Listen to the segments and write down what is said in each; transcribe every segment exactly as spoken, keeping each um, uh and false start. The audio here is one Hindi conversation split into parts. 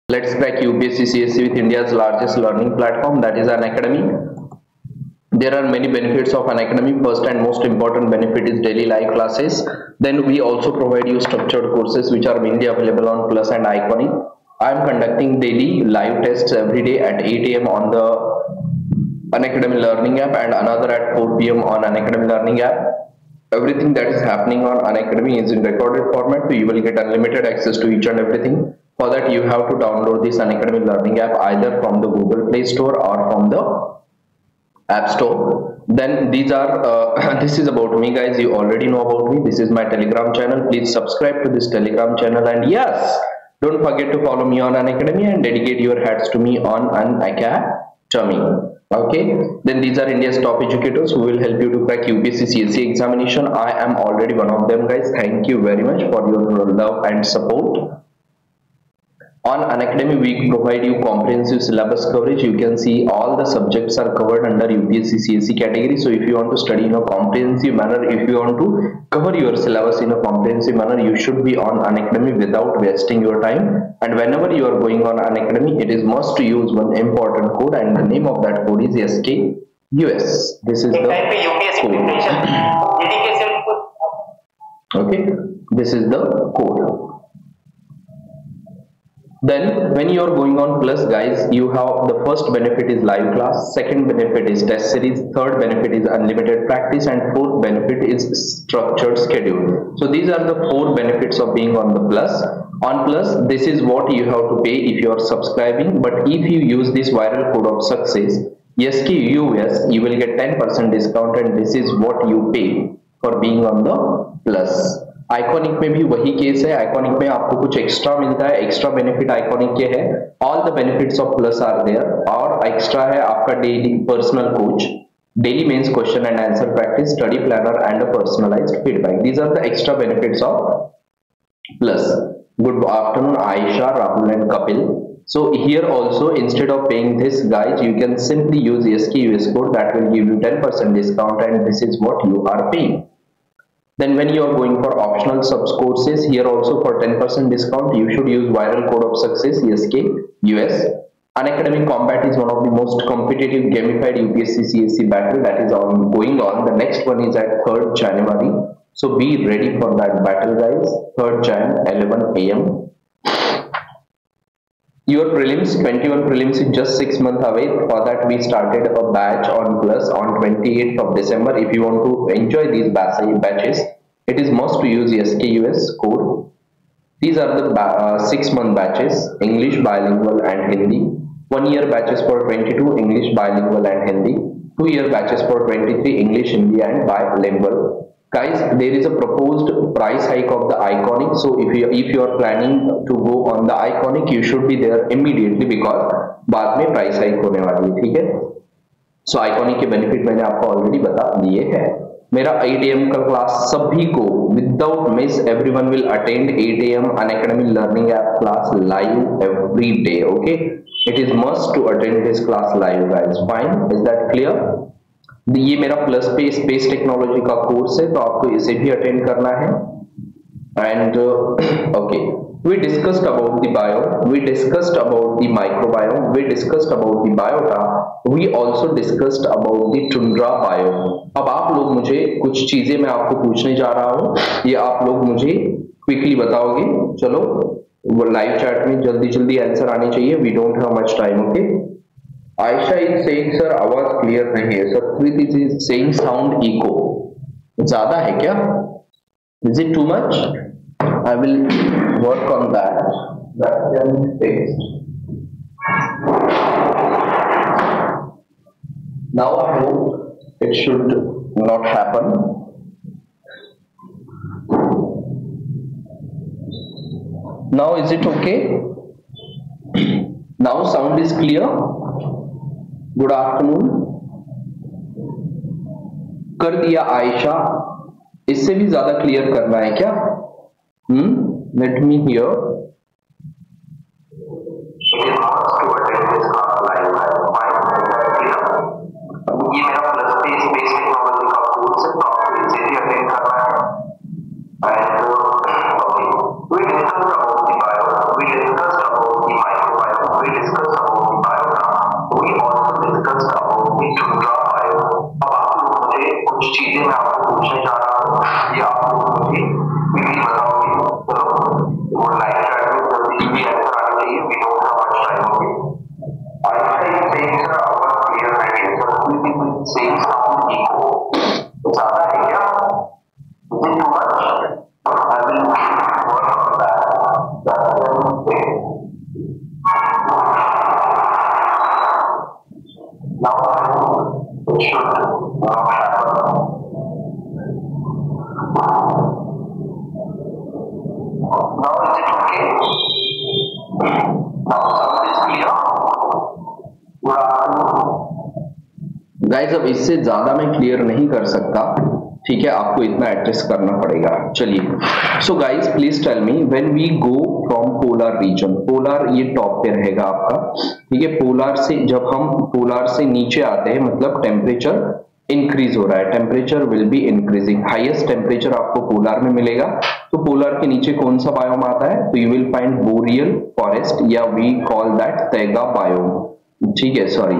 Let's crack U P S C C S E with India's largest learning platform, that is Unacademy. There are many benefits of Unacademy. First and most important benefit is daily live classes. Then we also provide you structured courses which are mainly available on Plus and Iconic. I am conducting daily live tests every day at eight A M on the Unacademy Learning app and another at four P M on Unacademy Learning app. Everything that is happening on Unacademy is in recorded format, so you will get unlimited access to each and everything. For that, you have to download this Unacademy Learning app either from the Google Play Store or from the App Store. Then these are uh, this is about me, guys. You already know about me. This is my Telegram channel. Please subscribe to this Telegram channel, and yes, don't forget to follow me on Unacademy and dedicate your heads to me on Unacademy. Okay, then these are India's top educators who will help you to crack U P S C C S E examination. I am already one of them, guys. Thank you very much for your love and support. On Unacademy, we provide you comprehensive syllabus coverage. You can see all the subjects are covered under U P S C C S E category. So if you want to study in a comprehensive manner, if you want to cover your syllabus in a comprehensive manner, you should be on Unacademy without wasting your time. And whenever you are going on Unacademy, it is must to use one important code, and the name of that code is S K U S. This is the code. Okay, this is the code. Then when you are going on Plus, guys, you have the first benefit is live class, second benefit is test series, third benefit is unlimited practice, and fourth benefit is structured schedule. So these are the four benefits of being on the Plus. On Plus, this is what you have to pay if you are subscribing, but if you use this viral code of success S K U S, you will get ten percent discount, and this is what you pay for being on the Plus. Iconic में भी वही केस है. आइकॉनिक में आपको कुछ एक्स्ट्रा मिलता है. एक्स्ट्रा बेनिफिट आइकॉनिक के है. All the benefits of plus are there. और एक्स्ट्रा है आपका daily personal coach, daily mains question and answer practice, study planner and a personalised feedback. These are the extra benefits of plus. Good afternoon, Aisha, Rahul and Kapil. So here also, instead of paying this, guys, you can simply use S K U S code that will give you ten percent discount, and this is what you are paying. Then when you are going for optional subs courses, here also for ten percent discount, you should use viral code of success S K U S. Unacademy Combat is one of the most competitive gamified U P S C C S E battle that is on going on. The next one is at third January. So be ready for that battle, guys. third January, eleven A M Your prelims, twenty-one prelims is just six months away. For that, we started a batch on Plus on twenty-eighth of December. If you want to enjoy these batches, it is must to use S K U S code. These are the uh, six month batches: English, bilingual, and Hindi. One year batches for twenty-two, English, bilingual, and Hindi. Two year batches for twenty-three, English, Hindi, and bilingual. Guys, there is a proposed price hike of the Iconic. So if you if you are planning to go on the Iconic, you should be there immediately because बाद में price hike होने वाली है. ठीक है. So Iconic के benefit मैंने आपको already बता दिए हैं. मेरा eight A M का क्लास सभी को without miss everyone will attend eight A M Unacademy Learning App class live every day. Okay, it is must to attend this class live, guys. Fine, is that clear? ये मेरा प्लस पे स्पेस टेक्नोलॉजी का कोर्स है, तो आपको इसे भी अटेंड करना है. And okay, we discussed about the bio, we discussed about the microbiome, we discussed about the biota, we also discussed about the tundra bio. अब आप लोग मुझे कुछ चीजें मैं आपको पूछने जा रहा हूँ, ये आप लोग मुझे क्विकली बताओगे. चलो लाइव चैट में जल्दी जल्दी आंसर आने चाहिए. We don't have much time. Okay, Aisha is saying sir आवाज क्लियर नहीं है. Satwit is saying sound echo. ज्यादा है क्या? Is it too much? I will work on that. That can be fixed. Now I hope it should not happen. Now is it okay? Now sound is clear. Good afternoon कर दिया आयशा. इससे भी ज्यादा क्लियर करना है क्या? Hmm let me hear. ये मेरा प्लस पे स्पेस टेक्नोलॉजी का कोर्स है, तो आपको इसे भी अटेंड करना है. And okay, we discussed about the bio, we discussed about the microbio. पूछने जा रहा हूँ ये आप लोग मुझे प्लीज बताओगे। चलो वो लाइक चार्ट में जल्दी भी आंसर आना चाहिए, we don't have much time. Okay, I think saying our clear idea, so we can saying sound echo ज्यादा है क्या? Is it too much? I will work on that. That's okay. Now it should not happen. Now is it okay? Now sound is clear? Guys अब इससे ज्यादा मैं क्लियर नहीं कर सकता, ठीक है, आपको इतना एडजस्ट करना पड़ेगा। चलिए, so guys please tell me when we go from polar region, polar ये टॉप पे रहेगा आपका, ठीक है, पोलर से जब हम पोलर से नीचे आते हैं मतलब टेम्परेचर इंक्रीज हो रहा है, temperature will be increasing, highest temperature आपको पोलर में मिलेगा। तो पोलर के नीचे कौन सा बायोम आता है? तो you will find boreal forest या we call that taiga biome, ठीक है, सॉरी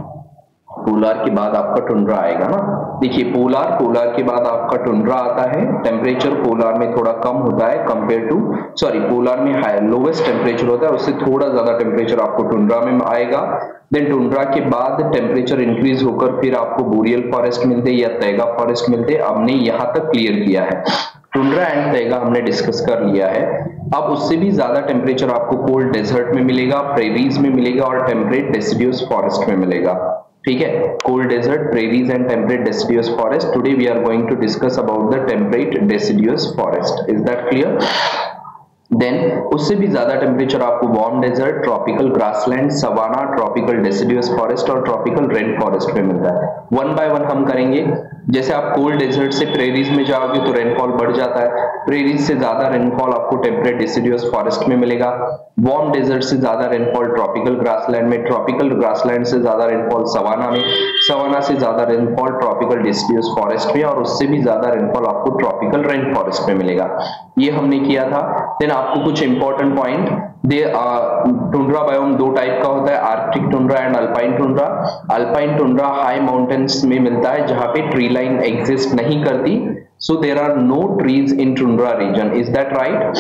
पोलर के बाद आपका टुंड्रा आएगा ना। देखिए पोलर पोलर के बाद आपका टुंड्रा आता है, टेम्परेचर पोलर में थोड़ा कम होता है कंपेयर टू, सॉरी पोलर में हाई लोवेस्ट टेम्परेचर होता है, उससे थोड़ा ज्यादा टेम्परेचर आपको टुंड्रा में आएगा। देन टुंड्रा के बाद टेम्परेचर इंक्रीज होकर फिर आपको बोरियल फॉरेस्ट मिलते या तैगा फॉरेस्ट मिलते। हमने यहाँ तक क्लियर किया है, टुंड्रा एंड तैगा हमने डिस्कस कर लिया है। अब उससे भी ज्यादा टेम्परेचर आपको कोल्ड डेजर्ट में मिलेगा, प्रेरीज में मिलेगा और टेम्परेट डेसिडियस फॉरेस्ट में मिलेगा, ठीक है, cold desert, prairies and temperate deciduous forest. Today we are going to discuss about the temperate deciduous forest, is that clear? Then उससे भी ज्यादा टेम्परेचर आपको warm desert, tropical grassland, savanna, tropical deciduous forest और ट्रॉपिकल रेन फॉरेस्ट में मिलता है। वन बाय वन हम करेंगे। जैसे आप कोल्ड डेजर्ट से प्रेरीज में जाओगे तो रेनफॉल बढ़ जाता है, प्रेरीज से ज्यादा रेनफॉल आपको टेम्परेट डेसिडियस फॉरेस्ट में मिलेगा, वार्म डेजर्ट से ज्यादा रेनफॉल ट्रॉपिकल ग्रासलैंड में, ट्रॉपिकल ग्रासलैंड से ज्यादा रेनफॉल सवाना में, सवाना से ज्यादा रेनफॉल ट्रॉपिकल डेसिडियस फॉरेस्ट में और उससे भी ज्यादा रेनफॉल आपको ट्रॉपिकल रेन फॉरेस्ट में मिलेगा। ये हमने किया था। देन आपको कुछ इंपॉर्टेंट पॉइंट दे, टुंड्रा बायोम दो टाइप का होता है, Arctic tundra and alpine tundra. Alpine tundra high mountains में मिलता है जहां पे ट्री लाइन एग्जिस्ट नहीं करती, so there are no trees in tundra region, is that right?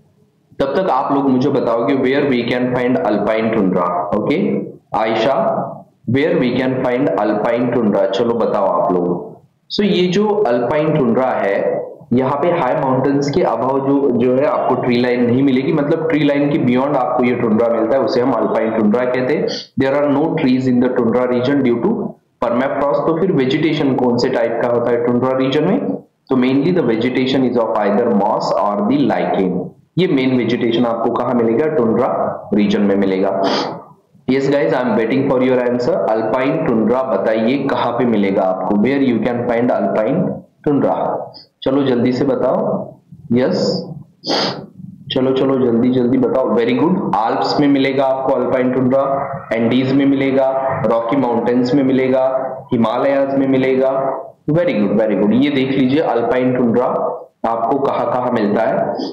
तब तक आप लोग मुझे बताओगे where we can find alpine tundra. Okay Aisha, where we can find alpine tundra, चलो बताओ आप लोग। सो so, ये जो अल्पाइन टुंड्रा है यहाँ पे हाई माउंटेन्स के अभाव जो जो है आपको ट्री लाइन नहीं मिलेगी, मतलब ट्री लाइन के बियॉन्ड आपको ये टुंड्रा मिलता है, उसे हम अल्पाइन टुंड्रा कहते हैं। There are no trees in the tundra region due to permafrost. तो फिर वेजिटेशन कौन से टाइप का होता है टुंड्रा रीजन में? तो mainly the vegetation is of either moss और द लाइकेन। ये मेन वेजिटेशन आपको कहाँ मिलेगा? टुंड्रा रीजन में मिलेगा। Yes guys, I am waiting for your answer. Alpine tundra बताइए कहाँ पे मिलेगा आपको, where you can find alpine tundra? चलो जल्दी से बताओ। यस चलो चलो जल्दी जल्दी बताओ। वेरी गुड, आल्प्स में मिलेगा आपको अल्पाइन टुंड्रा, एंडीज में मिलेगा, रॉकी माउंटेन्स में मिलेगा, हिमालयाज में मिलेगा। वेरी गुड वेरी गुड, ये देख लीजिए अल्पाइन टुंड्रा आपको कहाँ कहाँ मिलता है।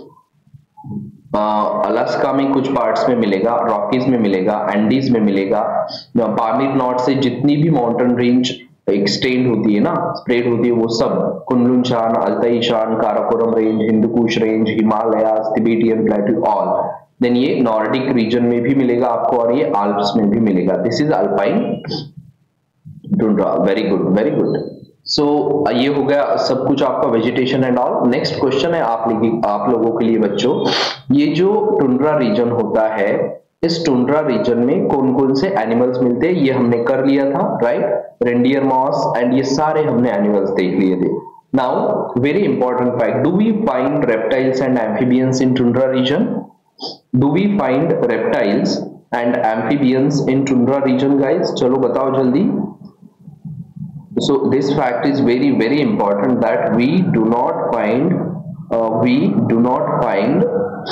अलास्का में कुछ पार्ट्स में मिलेगा, रॉकीज में मिलेगा, एंडीज में मिलेगा, पामीर नॉर्थ से जितनी भी माउंटेन रेंज एक्सटेंड होती है ना, स्प्रेड होती है, वो सब Kunlun Shan, Altai Shan, Karakoram range, Hindu Kush range, Himalayas, Tibetan plateau, all. Then ये नॉर्डिक रीजन में भी मिलेगा आपको और ये आल्प्स में भी मिलेगा। This is alpine tundra. Very good very good. So ये हो गया सब कुछ आपका vegetation and all. Next question है आप लोग आप लोगों के लिए बच्चों, ये जो टुंड्रा रीजन होता है, इस टुंड्रा रीजन में कौन कौन से एनिमल्स मिलते हैं ये हमने कर लिया था, राइट? रेंडियर मॉस एंड ये सारे हमने एनिमल्स देख लिए थे। Now very important fact, do we find reptiles and amphibians in tundra region? Do we find reptiles and amphibians in tundra region guys? चलो बताओ जल्दी। So this fact is very very important that we do not find uh, we do not find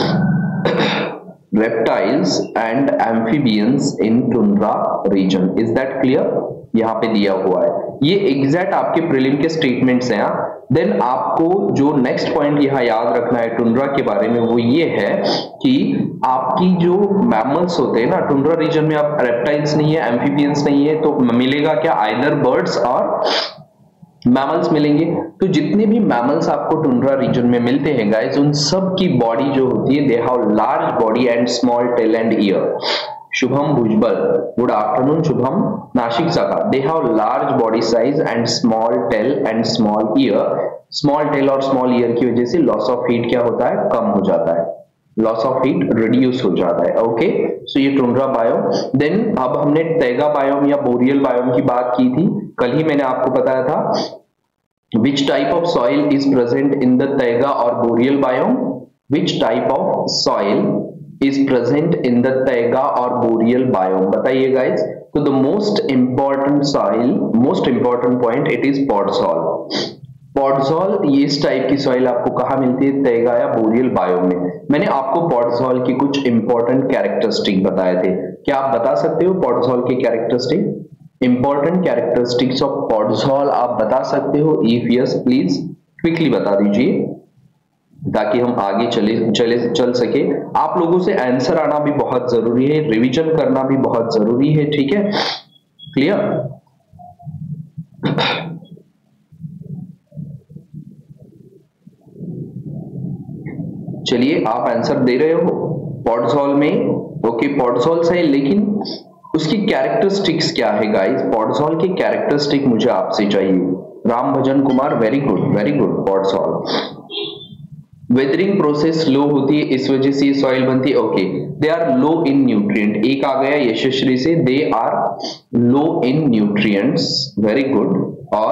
reptiles and amphibians in tundra region. Is that clear? यहाँ पे दिया हुआ है, ये एग्जैक्ट आपके प्रीलिम के स्टेटमेंट्स हैं। देन आपको जो नेक्स्ट पॉइंट यहाँ याद रखना है टुंड्रा के बारे में वो ये है कि आपकी जो मैमल्स होते हैं ना टुंड्रा रीजन में, आप रेप्टाइल्स नहीं है, एम्फीबियंस नहीं है, तो मिलेगा क्या? आइदर बर्ड्स और मैमल्स मिलेंगे। तो जितने भी मैमल्स आपको टुंड्रा रीजन में मिलते हैं गाइस, उन सब की बॉडी जो होती है, they have large body and small tail and ear. Shubham Bhujbal, good afternoon Shubham. Nashik सका, they have large body size and small tail and small ear. Small tail और स्मॉल ईयर की वजह से लॉस ऑफ हीट क्या होता है, कम हो जाता है, लॉस ऑफ हीट रिड्यूस हो जाता है। ओके, सो ये टुंड्रा बायोम। देन अब हमने टैगा बायोम या बोरियल बायोम की बात की थी, कल ही मैंने आपको बताया था which type of soil is present in the taiga or boreal biome, which type of soil is present in the taiga or boreal biome, बताइए guys। तो the most important soil, most important point, it is podzol। podzol ये इस टाइप की सॉइल आपको कहाँ मिलती है, तैगा या बोरियल बायोम में। मैंने आपको podzol की कुछ इंपॉर्टेंट कैरेक्टरिस्टिक बताए थे, क्या आप बता सकते हो podzol के characteristic, important characteristics of podzol आप बता सकते हो? इफ यस प्लीज क्विकली बता दीजिए ताकि हम आगे चले चले चल सके। आप लोगों से आंसर आना भी बहुत जरूरी है, रिवीजन करना भी बहुत जरूरी है, ठीक है, क्लियर। चलिए आप आंसर दे रहे हो podzol में, ओके podzol सही, लेकिन उसकी कैरेक्टरिस्टिक्स क्या है गाइस? podzol के कैरेक्टरिस्टिक मुझे आपसे चाहिए। Ram Bhajan Kumar, very good very good. podzol weathering process slow होती है, इस वजह से सॉइल बनती है। Okay, they are low in nutrient, एक आ गया यशस्वी से, they are low in nutrients, very good. और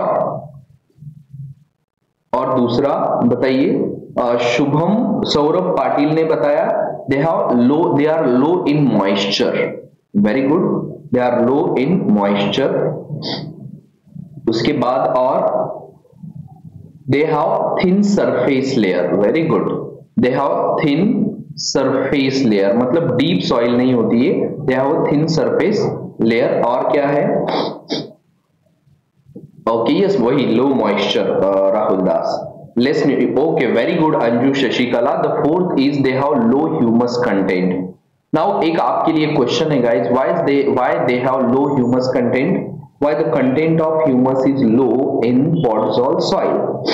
और दूसरा बताइए, शुभम सौरभ पाटिल ने बताया they have low they are low in moisture, very good, they are low in moisture. उसके बाद और they have thin surface layer, very good, they have thin surface layer, मतलब डीप सॉइल नहीं होती है, they have thin surface layer. और क्या है, ओके यस वही low moisture, Rahul Das, less, okay very good Anju Shashikala. The fourth is they have low humus content. Now एक आपके लिए क्वेश्चन है guys, why they why they have low humus content, why the content of humus is low in podzol soil.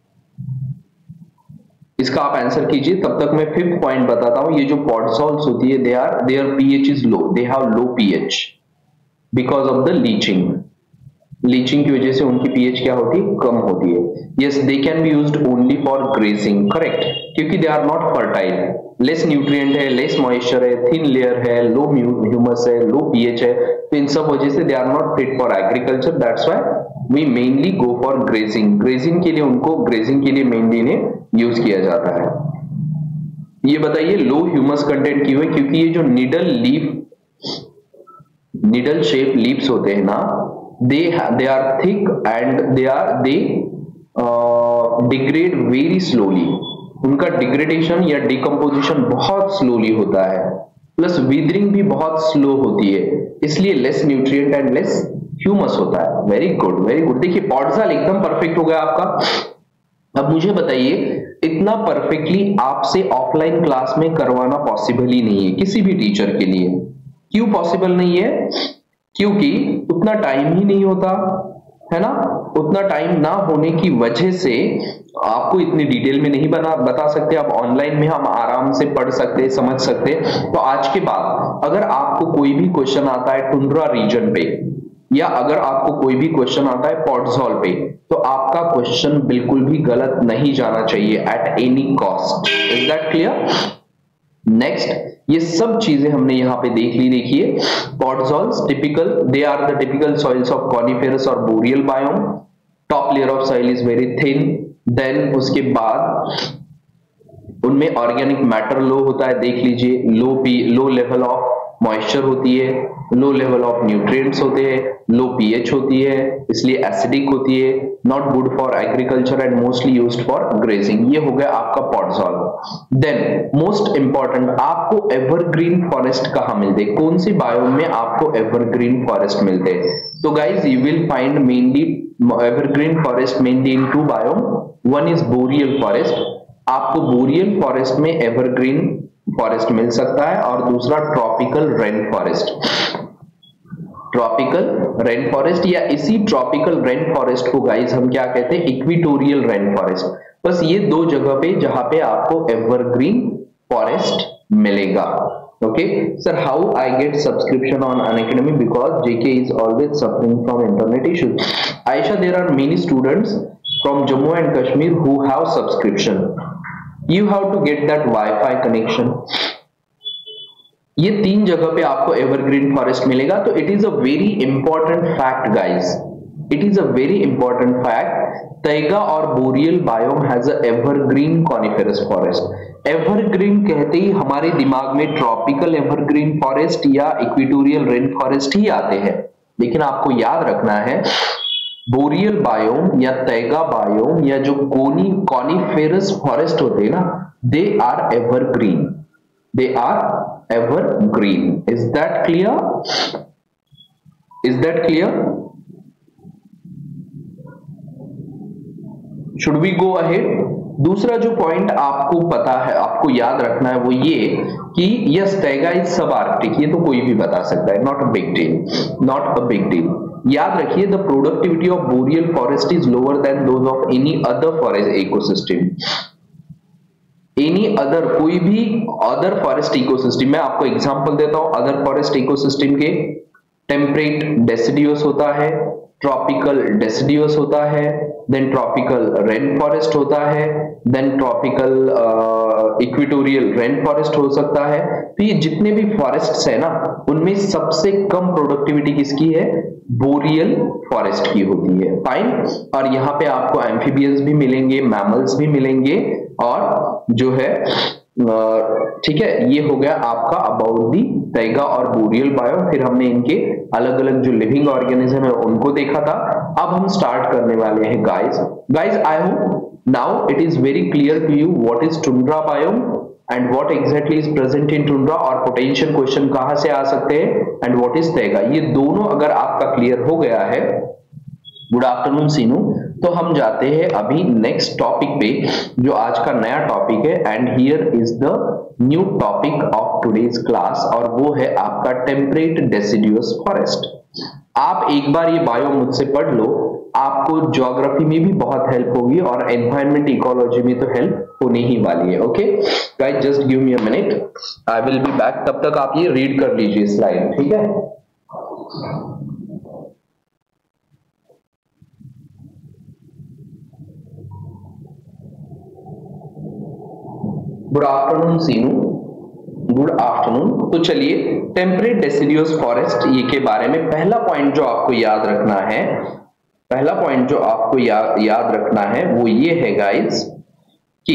इसका आप आंसर कीजिए, तब तक मैं फिफ्थ पॉइंट बताता हूं। ये जो podzol होती है, they are there pH is low, they have low pH because of the leaching. Leaching की वजह से उनकी पीएच क्या होती है, कम होती है। Yes, they can be used only for grazing, correct, क्योंकि they are not fertile, less nutrient है, लेस मॉइस्चर है, थिन लेयर है, लो ह्यूमस है, लो पीएच है, तो इन सब वजह से they are not fit for agriculture. That's why we mainly go for grazing. Grazing के लिए उनको ग्रेजिंग के लिए मेनली इन्हें यूज किया जाता है। ये बताइए लो ह्यूमस कंटेंट क्यों है, क्योंकि ये जो needle leaf needle shape leaves होते हैं ना, दे दे आर थिक एंड दे आर दे डिग्रेड वेरी स्लोली, उनका डिग्रेडेशन या डिकम्पोजिशन बहुत स्लोली होता है, प्लस विदरिंग भी बहुत स्लो होती है, इसलिए less nutrient and less humus होता है। Very good very good. देखिए podzol एकदम परफेक्ट हो गया आपका। अब मुझे बताइए, इतना परफेक्टली आपसे ऑफलाइन क्लास में करवाना पॉसिबल ही नहीं है किसी भी टीचर के लिए। क्यों पॉसिबल नहीं है? क्योंकि उतना टाइम ही नहीं होता है ना, उतना टाइम ना होने की वजह से आपको इतनी डिटेल में नहीं बना बता सकते। अब ऑनलाइन में हम आराम से पढ़ सकते, समझ सकते। तो आज के बाद अगर आपको कोई भी क्वेश्चन आता है टुंड्रा रीजन पे, या अगर आपको कोई भी क्वेश्चन आता है podzol पे, तो आपका क्वेश्चन बिल्कुल भी गलत नहीं जाना चाहिए at any cost. Is that clear? Next, ये सब चीजें हमने यहाँ पे देख ली। देखिए podzol typical, they are the typical soils of coniferous और boreal biome. Top layer of soil is very thin. Then उसके बाद उनमें ऑर्गेनिक मैटर लो होता है, देख लीजिए, low P low level of moisture होती है, लो लेवल ऑफ न्यूट्रिएंट्स होते हैं, लो पीएच होती है, इसलिए एसिडिक होती है, not good for agriculture and mostly used for grazing. ये हो गया आपका podzol। देन मोस्ट इंपॉर्टेंट, आपको एवरग्रीन फॉरेस्ट कहाँ मिलते हैं, कौन सी बायोम में आपको एवरग्रीन फॉरेस्ट मिलते हैं? तो guys you will find mainly evergreen forest mainly in two biome. One is boreal forest, आपको बोरियल फॉरेस्ट में एवरग्रीन फॉरेस्ट मिल सकता है, और दूसरा tropical rain forest. Tropical rain forest, या इसी ट्रॉपिकल रेन फॉरेस्ट को गाइस हम क्या कहते हैं, इक्विटोरियल रेन फॉरेस्ट। बस ये दो जगह पे जहां पे आपको एवरग्रीन फॉरेस्ट मिलेगा। Okay sir, how I get subscription on Unacademy because JK is always suffering from internet issues. Ayesha, there are many students from Jammu and Kashmir who have subscription, you have to get that wifi connection. ये तीन जगह पे आपको एवरग्रीन फॉरेस्ट मिलेगा। तो it is a very important fact guys, it is a very important fact, taiga और boreal biome has a evergreen coniferous forest. Evergreen कहते ही हमारे दिमाग में ट्रॉपिकल एवरग्रीन फॉरेस्ट या इक्वेटोरियल रेन फॉरेस्ट ही आते हैं, लेकिन आपको याद रखना है बोरियल बायोम या तैगा बायोम या जो कोनी कॉनिफेरस फॉरेस्ट होते हैं ना, they are evergreen, they are evergreen. Is that clear? Is that clear? Should we go ahead? दूसरा जो पॉइंट आपको पता है, आपको याद रखना है, वो ये कि yes taiga is subarctic, ये तो कोई भी बता सकता है, not a big deal, not a big deal. याद रखिए the productivity of boreal forest is lower than those of any other forest ecosystem. Any other, कोई भी अदर फॉरेस्ट इकोसिस्टम, मैं आपको एग्जांपल देता हूं अदर फॉरेस्ट इकोसिस्टम के। टेम्परेट डेसिडियस होता है, ट्रॉपिकल डेसिडियस होता है, देन ट्रॉपिकल रेन फॉरेस्ट होता है, then tropical equatorial rain forest हो सकता है। तो ये जितने भी फॉरेस्ट्स है ना, उनमें सबसे कम प्रोडक्टिविटी किसकी है, बोरियल फॉरेस्ट की होती है। फाइन, और यहाँ पे आपको एम्फीबियंस भी मिलेंगे, मैमल्स भी मिलेंगे, और जो है ठीक है, ये हो गया आपका अबाउट दी तैगा और बोरियल बायोम। फिर हमने इनके अलग अलग जो लिविंग ऑर्गेनिज्म है उनको देखा था। अब हम स्टार्ट करने वाले हैं guys. Guys I hope now it is very clear to you what is tundra biome and what exactly is present in tundra, और पोटेंशियल क्वेश्चन कहां से आ सकते हैं, एंड व्हाट इज तैगा। ये दोनों अगर आपका क्लियर हो गया है, गुड आफ्टरनून सीनू, तो हम जाते हैं अभी नेक्स्ट टॉपिक पे, जो आज का नया टॉपिक है, and here is the new topic of today's class, और वो है आपका टेम्परेट डेसिडियस फॉरेस्ट। आप एक बार ये बायो मुझसे पढ़ लो, आपको ज्योग्राफी में भी बहुत हेल्प होगी और एनवायरमेंट इकोलॉजी में तो हेल्प होने ही वाली है। Okay guys, just give me a minute, I will be back. तब तक आप ये रीड कर लीजिए स्लाइड, ठीक है। Good afternoon Seenu, good afternoon. तो चलिए टेम्परेट डेसिडियस फॉरेस्ट ये के बारे में पहला पॉइंट जो आपको याद रखना है, पहला पॉइंट जो आपको या, याद रखना है वो ये है गाइस कि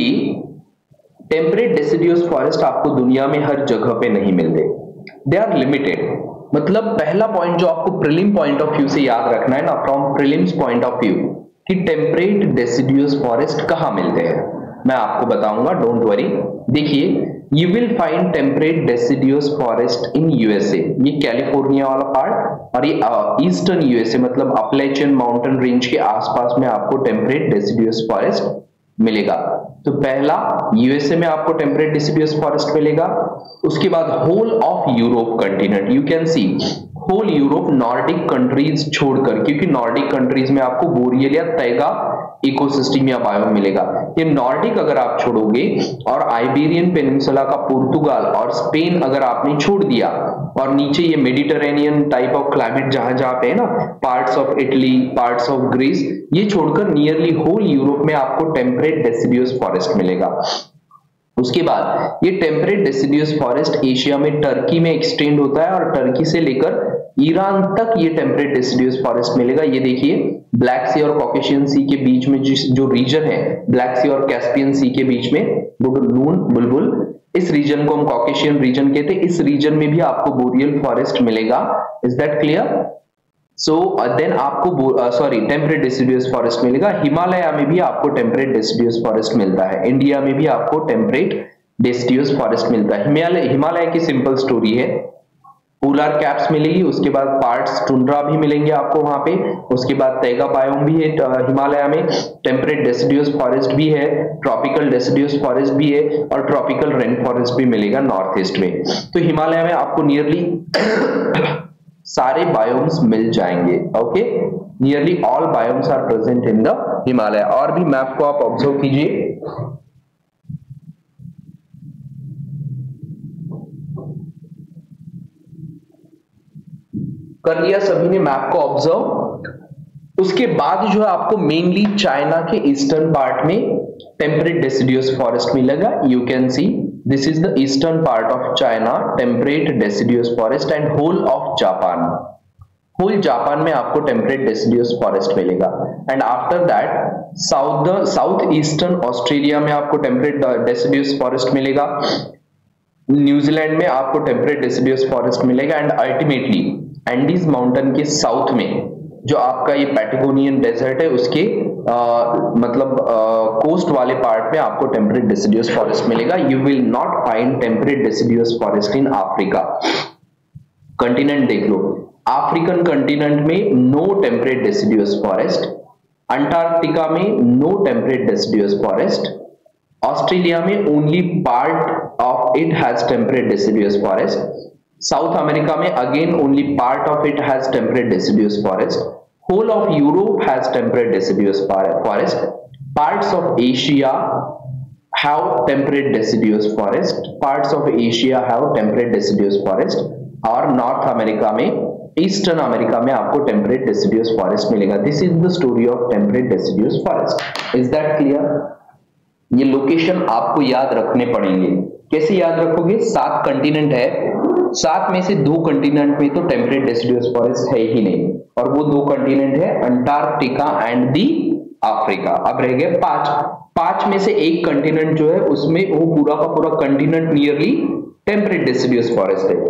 टेम्परेट डेसिडियस फॉरेस्ट आपको दुनिया में हर जगह पे नहीं मिलते, दे आर लिमिटेड। मतलब पहला पॉइंट जो आपको प्रीलिम पॉइंट ऑफ व्यू से याद रखना है ना, from prelims point of view, कि टेम्परेट डेसिडियस फॉरेस्ट कहां मिलते हैं, मैं आपको बताऊंगा, डोंट वरी। देखिए, you will find temperate deciduous forest in USA, ये कैलिफोर्निया वाला पार्ट, और ये ईस्टर्न यूएसए मतलब अपलेचियन माउंटेन रेंज के आसपास में आपको टेम्परेट डेसिडियस फॉरेस्ट मिलेगा। तो पहला यूएसए में आपको टेम्परेट डेसिडियस फॉरेस्ट मिलेगा। उसके बाद whole of Europe continent, you can see whole Europe, Nordic countries छोड़कर, क्योंकि नॉर्डिक कंट्रीज में आपको बोरियल या तैगा इकोसिस्टम या बायोम मिलेगा। ये नॉर्डिक अगर आप छोड़ोगे और आइबेरियन पेनिनसुला का पुर्तगाल और स्पेन अगर आपने छोड़ दिया, और नीचे ये मेडिटेरेनियन टाइप ऑफ क्लाइमेट जहां जहां पे है ना, parts of Italy, parts of Greece, ये छोड़कर नियरली होल यूरोप में आपको टेम्परेट डेसिडियस फॉरेस्ट मिलेगा। उसके बाद ये टेम्परेट डेसिडियस फॉरेस्ट एशिया में टर्की में एक्सटेंड होता है, और टर्की से लेकर ईरान तक ये टेम्परेट डेसिडियस फॉरेस्ट मिलेगा। ये देखिए ब्लैक सी और कॉकेशियन सी के बीच में जिस जो रीजन है, ब्लैक सी और कैस्पियन सी के बीच में, नून बुलबुल, इस रीजन को हम कॉकेशियन रीजन कहते हैं। इस रीजन में भी आपको बोरियल फॉरेस्ट मिलेगा। Is that clear? So then आपको सॉरी टेम्परेट डेसिडियस फॉरेस्ट मिलेगा। हिमालय में भी आपको टेम्परेट डेसिडियस फॉरेस्ट मिलता है। इंडिया में भी आपको टेम्परेट डेसिडियस फॉरेस्ट मिलता है। हिमालय हिमालय की सिंपल स्टोरी है, पोलर कैप्स मिलेगी, उसके बाद पार्ट्स टुंड्रा भी मिलेंगे आपको वहां पे, उसके बाद तैगा बायोम भी है हिमालय में, टेम्परेट डेसिडियस फॉरेस्ट भी है, ट्रॉपिकल डेसिडियस फॉरेस्ट भी है, और ट्रॉपिकल रेन फॉरेस्ट भी मिलेगा नॉर्थ ईस्ट में। तो हिमालय में आपको नियरली सारे बायोम्स मिल जाएंगे। Okay, nearly all biomes are present in the Himalaya. और भी मैप को आप ऑब्जर्व कीजिए, कर लिया सभी ने मैप को ऑब्जर्व। उसके बाद जो है आपको मेनली चाइना के ईस्टर्न पार्ट में टेम्परेट डेसिडियस फॉरेस्ट मिलेगा। You can see this is the eastern part of China, temperate deciduous forest and whole of Japan. Whole Japan में आपको टेम्परेट डेसिडियस फॉरेस्ट मिलेगा। And after that south south eastern Australia में आपको टेम्परेट डेसिडियस फॉरेस्ट मिलेगा। न्यूजीलैंड में आपको टेम्परेट डेसिडियस फॉरेस्ट मिलेगा। एंड अल्टीमेटली एंडीज माउंटेन के साउथ में जो आपका ये पैटागोनियन डेजर्ट है उसके आ, मतलब कोस्ट वाले पार्ट में आपको टेम्परेट डेसिडियस फॉरेस्ट मिलेगा। You will not find temperate deciduous forest in Africa. Continent देख लो, अफ्रीकन कंटिनेंट में no temperate deciduous forest, Antarctica में no temperate deciduous forest, Australia में only part of it has temperate deciduous forest, south America में again only part of it has temperate deciduous forest, whole of Europe has temperate deciduous forest, parts of Asia have temperate deciduous forest, parts of Asia have temperate deciduous forest, और नॉर्थ अमेरिका में, ईस्टर्न अमेरिका में आपको टेम्परेट डेसिडियस फॉरेस्ट मिलेगा। This is the story of temperate deciduous forest. Is that clear? ये लोकेशन आपको याद रखने पड़ेंगे। कैसे याद रखोगे? सात कंटिनेंट है, सात में से दो कंटिनेंट में तो टेम्परेट डेसिडियस फॉरेस्ट है ही नहीं, और वो दो कंटिनेंट है अंटार्कटिका एंड दी अफ्रीका। अब रह गए पांच, पांच में से एक कंटिनेंट जो है उसमें वो पूरा का पूरा continent nearly temperate deciduous forest है।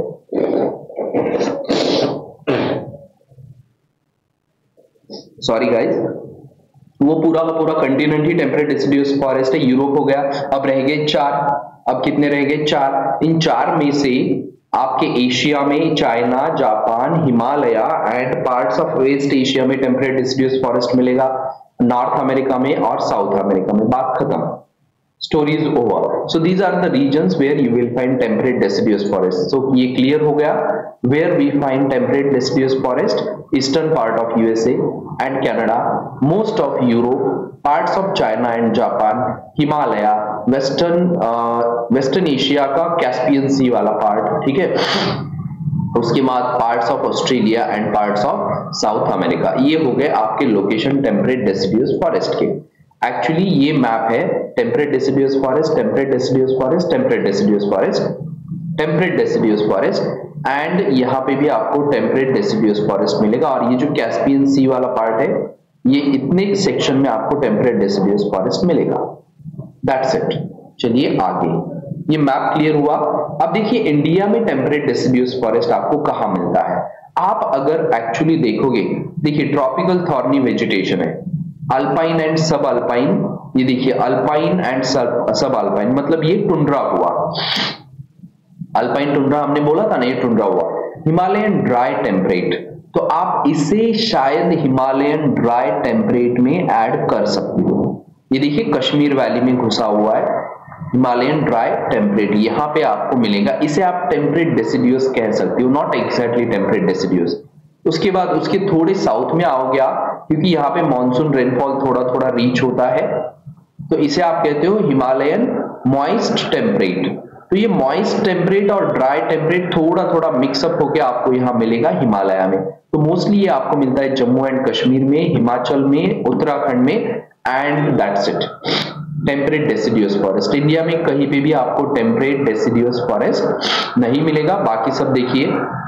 सॉरी गाइस, वो पूरा का पूरा कंटिनेंट ही टेम्परेट डेसिडियस फॉरेस्ट है। यूरोप हो गया। अब रह गए चार। अब कितने रह गए? चार। इन चार में से आपके एशिया में China, Japan, Himalaya and parts of west Asia में टेम्परेट डेसिडियस फॉरेस्ट मिलेगा, नॉर्थ अमेरिका में और साउथ अमेरिका में। बात खत्म, story is over. So these are the regions where you will find temperate deciduous forest. So ये क्लियर हो गया where we find temperate deciduous forest, eastern part of USA and Canada, most of Europe, parts of China and Japan, Himalaya, western western Asia का कैस्पियन सी वाला पार्ट, ठीक है। उसके बाद parts of Australia and parts of south America. ये हो गए आपके लोकेशन टेम्परेट डेसिडियस फॉरेस्ट के। एक्चुअली ये मैप है temperate deciduous forest, temperate deciduous forest, temperate deciduous forest, temperate deciduous forest, and यहाँ पे भी आपको टेम्परेट डेसिडियस फॉरेस्ट मिलेगा। और ये जो कैस्पियन सी वाला पार्ट है, ये इतने सेक्शन में आपको टेम्परेट डेसिडियस फॉरेस्ट मिलेगा। That's it. चलिए आगे, ये मैप क्लियर हुआ। अब देखिए इंडिया में टेम्परेट डेसिडियस फॉरेस्ट आपको कहां मिलता है। आप अगर एक्चुअली देखोगे, देखिए ट्रॉपिकल थॉर्नी वेजिटेशन है, अल्पाइन एंड सब अल्पाइन। ये देखिए अल्पाइन एंड सब अल्पाइन, मतलब ये टुंड्रा हुआ। अल्पाइन टुंड्रा हमने बोला था ना, ये टुंड्रा हुआ। हिमालयन ड्राई टेम्परेट, तो आप इसे शायद हिमालयन ड्राई टेम्परेट में ऐड कर सकते हो। ये देखिए कश्मीर वैली में घुसा हुआ है हिमालयन ड्राई टेम्परेट, यहाँ पे आपको मिलेगा। इसे आप टेम्परेट डेसिडियस कह सकते हो, नॉट एग्जैक्टली टेम्परेट डेसिडियस। उसके बाद उसके थोड़े साउथ में आओगे आप, क्योंकि यहाँ पे मानसून रेनफॉल थोड़ा थोड़ा रीच होता है, तो इसे आप कहते हो हिमालयन मॉइस्ट टेम्परेट। तो ये मॉइस्ट टेम्परेट और ड्राई टेम्परेट थोड़ा थोड़ा मिक्सअप होकर आपको यहाँ मिलेगा हिमालय में। तो मोस्टली ये आपको मिलता है जम्मू एंड कश्मीर में, हिमाचल में, उत्तराखंड में, and that's it. Temperate deciduous forest India में कहीं पे भी आपको टेम्परेट डेसिडियस फॉरेस्ट नहीं मिलेगा। बाकी सब देखिए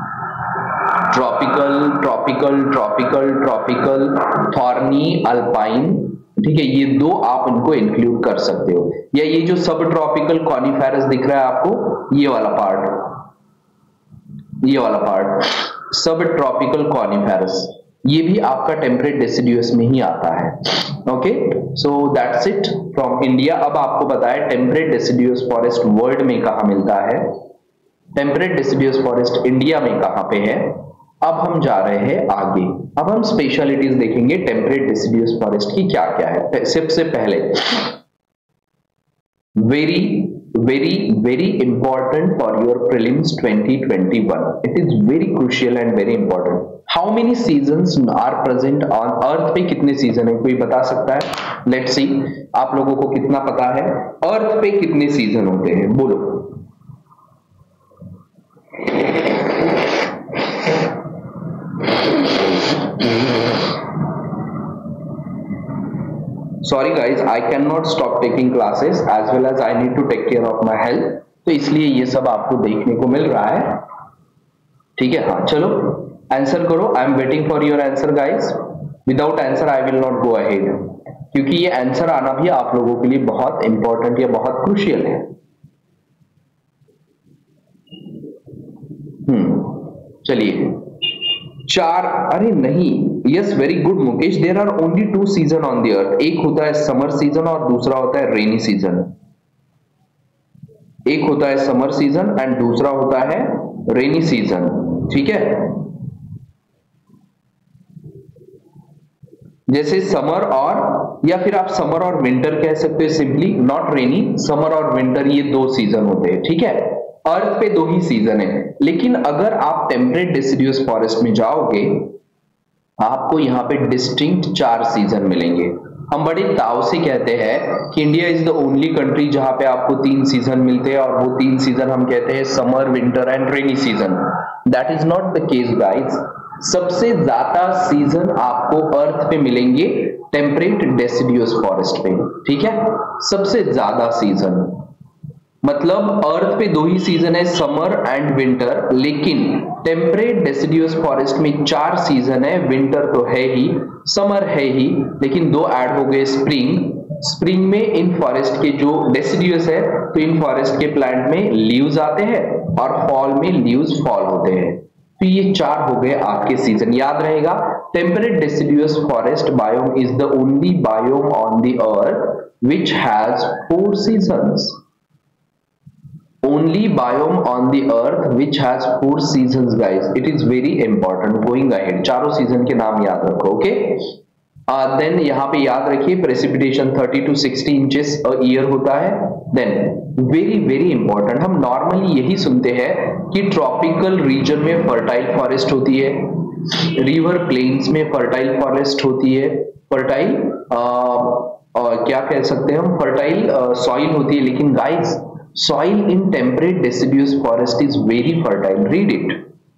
tropical tropical tropical tropical thorny, alpine, ठीक है। ये दो आप इनको इंक्लूड कर सकते हो। या ये जो सब ट्रॉपिकल कॉनिफेरस दिख रहा है आपको, ये वाला पार्ट, ये वाला पार्ट सब ट्रॉपिकल कॉनिफेरस, ये भी आपका टेम्परेट डेसिडियस में ही आता है। Okay, so that's it from India. अब आपको बताया टेम्परेट डेसिडियस फॉरेस्ट वर्ल्ड में कहां मिलता है, टेम्परेट डेसिडियस फॉरेस्ट इंडिया में कहां पे है। अब हम जा रहे हैं आगे। अब हम स्पेशलिटीज देखेंगे टेम्परेट डेसिडियस फॉरेस्ट की क्या क्या है। सबसे पहले very very very important for your prelims twenty twenty-one. It is very crucial and very important. How many seasons are present on earth? पे कितने सीजन है कोई बता सकता है? Let's see आप लोगों को कितना पता है अर्थ पे कितने सीजन होते हैं, बोलो। Sorry guys, I cannot stop taking classes as well as I need to take care of my health, तो इसलिए ये सब आपको देखने को मिल रहा है, ठीक है। हाँ चलो आंसर करो, I am waiting for your answer guys. Without answer I will not go ahead, क्योंकि ये आंसर आना भी आप लोगों के लिए बहुत इंपॉर्टेंट या बहुत क्रूशियल है। हम्म चलिए चार, अरे नहीं, yes very good Mukesh, there are only two season on the earth. एक होता है समर सीजन और दूसरा होता है रेनी सीजन। एक होता है समर सीजन एंड दूसरा होता है रेनी सीजन, ठीक है। जैसे समर और, या फिर आप समर और विंटर कह सकते हो सिंपली, नॉट रेनी, समर और विंटर ये दो सीजन होते हैं, ठीक है। अर्थ पे दो ही सीजन है, लेकिन अगर आप टेम्परेट डेसिडियस फॉरेस्ट में जाओगे आपको यहाँ पे डिस्टिंक्ट चार सीजन मिलेंगे। हम बड़े ताव से कहते हैं कि India is the only country जहां पे आपको तीन सीजन मिलते हैं, और वो तीन सीजन हम कहते हैं summer, winter and rainy season. That is not the case guys. सबसे ज्यादा सीजन आपको अर्थ पे मिलेंगे टेम्परेट डेसिडियस फॉरेस्ट पे, ठीक है। सबसे ज्यादा सीजन मतलब अर्थ पे दो ही सीजन है, समर एंड विंटर, लेकिन टेम्परेट डेसिडियस फॉरेस्ट में चार सीजन है। विंटर तो है ही, समर है ही, लेकिन दो ऐड हो गए स्प्रिंग। स्प्रिंग में इन फॉरेस्ट के जो डेसिडियस है तो इन फॉरेस्ट के प्लांट में लीव्स आते हैं और फॉल में लीव्स फॉल होते हैं। तो ये चार हो गए आपके सीजन। याद रहेगा temperate deciduous forest biome is the only biome on the earth which has four seasons. Only biome on the earth which has four seasons guys. It is very important. Going ahead, चारों सीजन के नाम याद रखो, ओके। देन यहाँ पे याद रखिए precipitation thirty to sixty inches a year होता है। देन वेरी वेरी इंपॉर्टेंट, हम नॉर्मली यही सुनते हैं कि ट्रॉपिकल रीजन में फर्टाइल फॉरेस्ट होती है, रिवर प्लेन्स में फर्टाइल फॉरेस्ट होती है, फर्टाइल क्या कह सकते हैं हम, फर्टाइल सॉइल होती है। लेकिन guys soil in temperate deciduous forest is very fertile. Read it.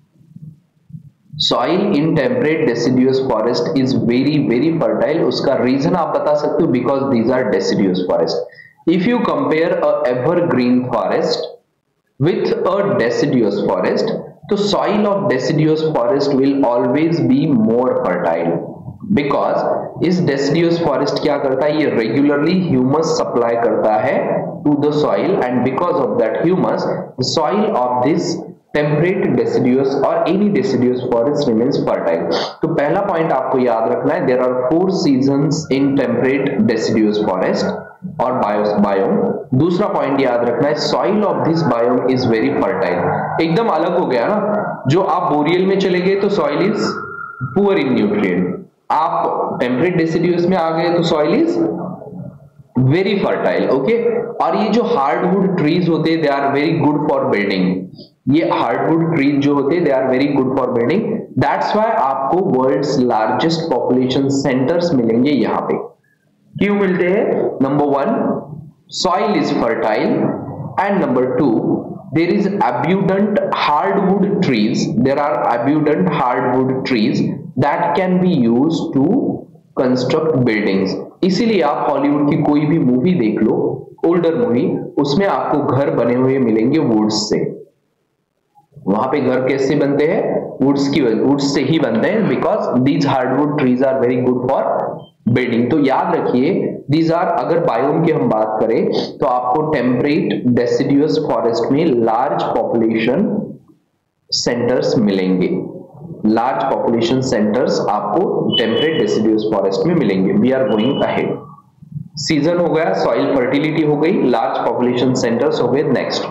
Soil in temperate deciduous forest is very very fertile. उसका reason आप बता सकते हो, because these are deciduous forest. If you compare a evergreen forest with a deciduous forest, तो soil of deciduous forest will always be more fertile. Because इस डेसिडियस फॉरेस्ट क्या करता है, ये रेगुलरली ह्यूमस सप्लाई करता है to the soil, and because of that humus the soil of this temperate deciduous और any deciduous forest remains fertile. तो पहला पॉइंट आपको याद रखना है, there are four seasons in temperate deciduous forest और बायोम। दूसरा पॉइंट याद रखना है, soil of this biome is very fertile. एकदम अलग हो गया ना, जो आप बोरियल में चले गए तो soil is poor in nutrient, आप टेम्परेट डेसिडियस में आ गए तो soil is very fertile, okay. और ये जो हार्डवुड ट्रीज होते हैं they are very good for building. ये हार्डवुड ट्रीज जो होते हैं they are very good for building. That's why आपको वर्ल्ड्स लार्जेस्ट पॉपुलेशन सेंटर्स मिलेंगे यहाँ पे। क्यों मिलते हैं? Number one, soil is fertile, and number two, there is abundant hardwood trees, there are abundant hardwood trees that can be used to construct buildings. इसीलिए आप हॉलीवुड की कोई भी मूवी देख लो, ओल्डर मूवी, उसमें आपको घर बने हुए मिलेंगे वुड्स से। वहां पे घर कैसे बनते हैं? वुड्स की वुड्स से ही बनते हैं, because these hardwood trees are very good for building. तो याद रखिए दीज आर, अगर बायोम की हम बात करें तो आपको टेम्परेट डेसिडियस फॉरेस्ट में लार्ज पॉपुलेशन सेंटर्स मिलेंगे। लार्ज पॉपुलेशन सेंटर्स आपको टेम्परेट डेसिडियस फॉरेस्ट में मिलेंगे। We are going ahead. Season हो गया, सॉइल फर्टिलिटी हो गई, लार्ज पॉपुलेशन सेंटर्स हो गए। नेक्स्ट,